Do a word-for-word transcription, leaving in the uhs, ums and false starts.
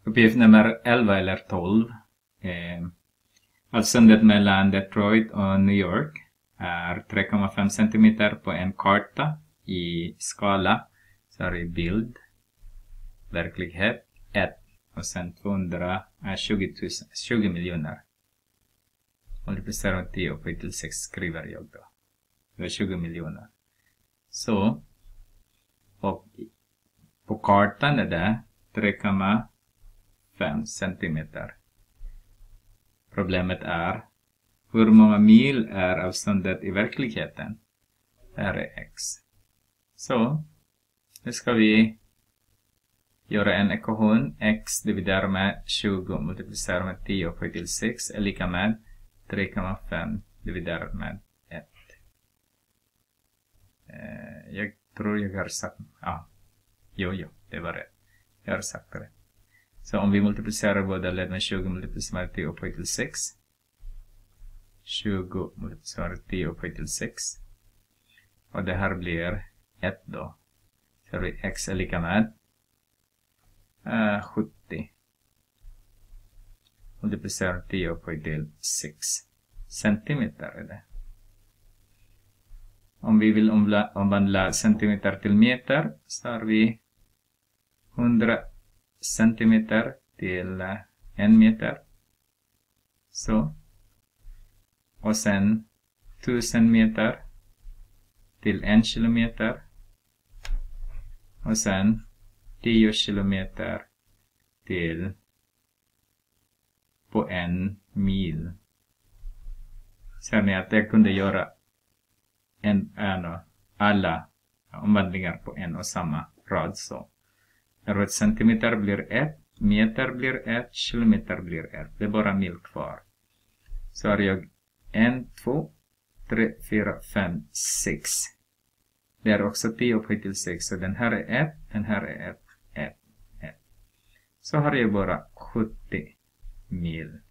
Uppgift nummer elva eller tolv. Eh, avståndet mellan Detroit och New York är tre komma fem centimeter på en karta i skala. Så är det bild. Verklighet ett. Och sen tvåhundratjugo miljoner. Multiplicerar med tio och till sex skriver jag då. Det är tjugo miljoner. Så. Och på kartan är det tre komma fem centimeter. Problemet är hur många mil är avståndet i verkligheten? Här är x. Så nu ska vi göra en ekvation. X dividerar med tjugo multiplicerar med tio och till sex är lika med tre komma fem dividerat med ett. Eh, jag tror jag har sagt... Ja, jo, jo, det var rätt. Jag har sagt det. Så om vi multiplicerar båda led med tjugo multiplicerar med tio och till sex. tjugo multiplicerar med tio och till sex. Och det här blir ett då. Så vi x är lika med uh, sjuttio. Multiplicerar tio och till sex centimeter är det. Om vi vill omvandla, omvandla centimeter till meter så har vi hundra centimeter till uh, en meter. Så. Och sen tusen meter till en kilometer. Och sen tio kilometer till på en mil. Ser ni att jag kunde göra en, en, alla omvandlingar på en och samma rad så. Ett centimeter blir ett, meter blir ett, kilometer blir ett. Det är bara mil kvar. Så har jag en, två, tre, fyra, fem, sex. Det är också tio upphöjt till sex. Så den här är ett, den här är ett, ett, ett. Så har jag bara sjuttio mil.